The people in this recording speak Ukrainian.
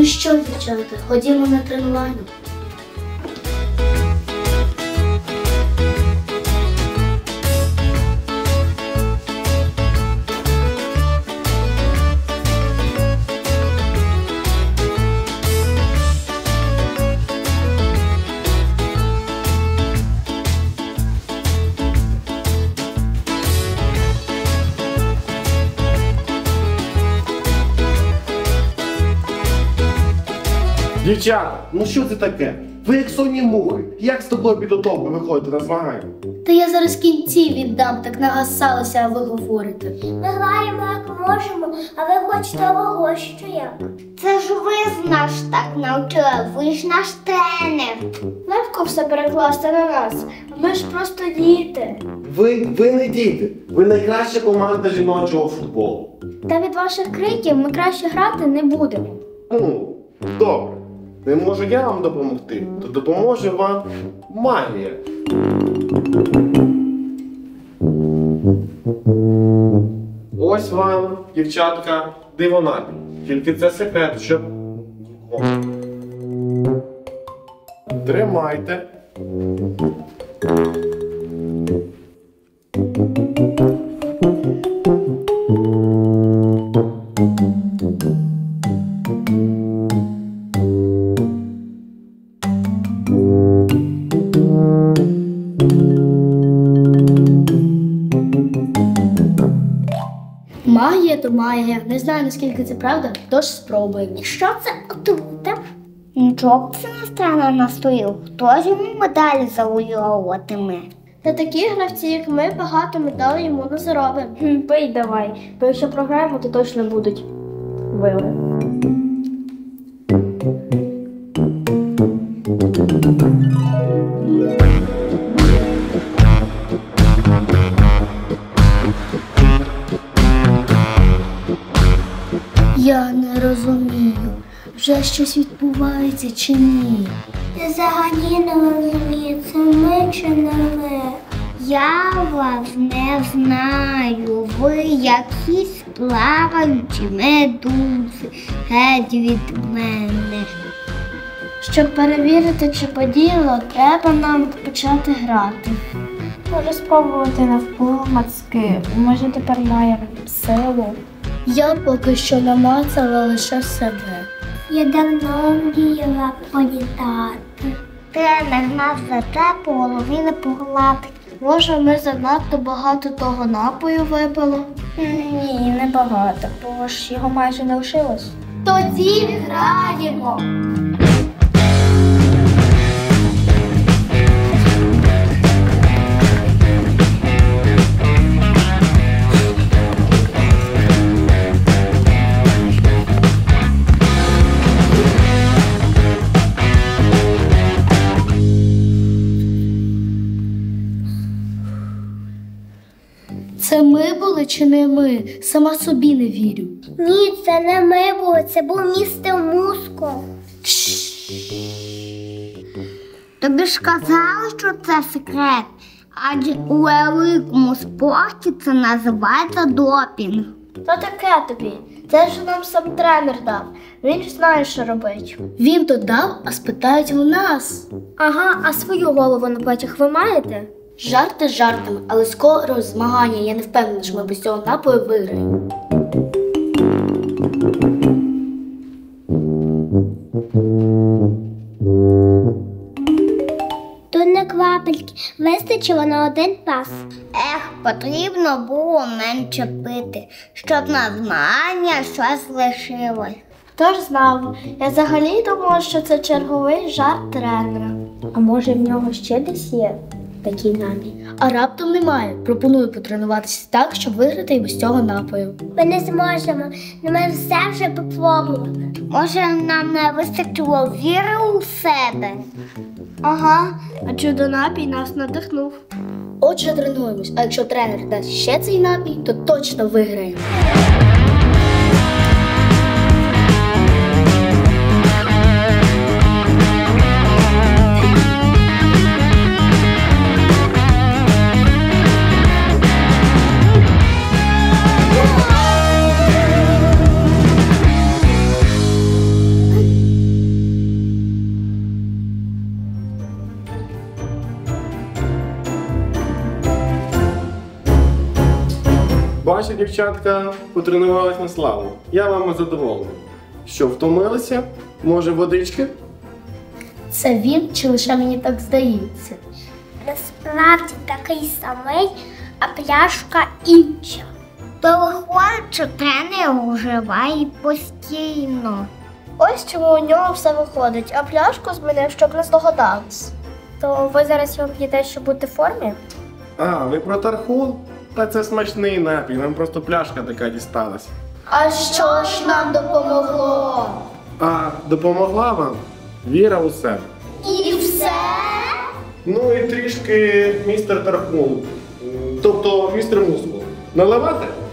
Ну що, дівчата, ходімо на тренування. Дівчата, ну що це таке? Ви як сонні мухи. Як з тобою підготовки виходите на змагання? Та я зараз кінці віддам, так нагасалися, а ви говорите. Ми граємо як можемо, а ви хочете ого, що як? Це ж ви нас так навчили, ви ж наш тренер. Легко все перекласти на нас, ми ж просто діти. Ви не діти. Ви найкраща команда жіночого футболу. Та від ваших криків ми краще грати не будемо. Ну, добре. Не можу я вам допомогти, то допоможе вам магія. Ось вам, дівчатка, дивонапій. Тільки це секрет, щоб... Тримайте. Магія то магія. Не знаю, наскільки це правда, тож спробуємо. Що це отрута? Нічого б це нас тренер настоїв. Хто ж йому медалі завоюватиме? Та такі гравці, як ми, багато медалей йому не заробимо. Пий давай, бо якщо програємо, то точно будуть вили. Я не розумію, вже щось відбувається чи ні. Я взагалі не розумію, це ми чи не ви? Я вас не знаю. Ви якісь плаваючі медузи геть від мене. Щоб перевірити, чи подіяло, треба нам почати грати. Може спробувати навпомацки, може тепер має силу. Я поки що намацала лише себе. Я давно мріяла політати. Тренер нас за те по голові не погладить. Може, ми занадто багато того напою випили? Ні, не багато, бо ж його майже не лишилось. Тоді граємо! Це ми були чи не ми? Сама собі не вірю. Ні, це не ми були, це був містер Муско. Тобі ж казали, що це секрет, адже у великому спорті це називається допінг. Та таке тобі. Це ж нам сам тренер дав. Він ж знає, що робить. Він то дав, а спитають у нас. Ага, а свою голову на плечах ви маєте? Жарти жартами, але скоро змагання. Я не впевнена, що ми без цього напою виграємо. Тут не квапельки, вистачило на один пас. Потрібно було менше пити, щоб на змагання щось лишилось. Хто ж знав? Я взагалі думала, що це черговий жарт тренера. А може в нього ще десь є такий намір? А раптом немає. Пропоную потренуватися так, щоб виграти і без цього напою. Ми не зможемо, але ми все вже попробували. Може, нам не вистачило віри у себе? Ага, а чудо-напій нас надихнув. Отже, тренуємось, а якщо тренер дасть ще цей напій, то точно виграємо. ваші дівчатка потренувались на славу. Я вами задоволений. Що, втомилися? Може, водички? Це він чи лише мені так здається? Насправді такий самий, а пляшка інша. То виходить, що тренер уживає постійно. Ось чому у нього все виходить, а пляшку змінив, щоб не здогадались. То ви зараз його п'єте, щоб бути в формі? А, ви про тархун? Та це смачний напій, нам просто пляшка така дісталась. А що ж нам допомогло? А, допомогла вам? Віра у себе. І все? Ну і трішки містер Тархун. Тобто містер Мускул. Наливати?